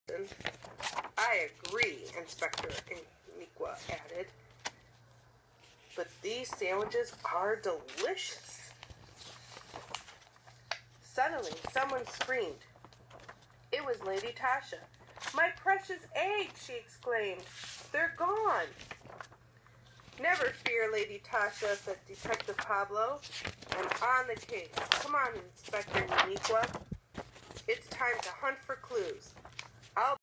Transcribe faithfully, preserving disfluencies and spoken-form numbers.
I agree, Inspector Iniqua added. But these sandwiches are delicious. Suddenly, someone screamed. It was Lady Tasha. My precious eggs, she exclaimed. They're gone. Never fear, Lady Tasha, said Detective Pablo. I'm on the case. Come on, Inspector Iniqua. It's time to hunt for clues. I'll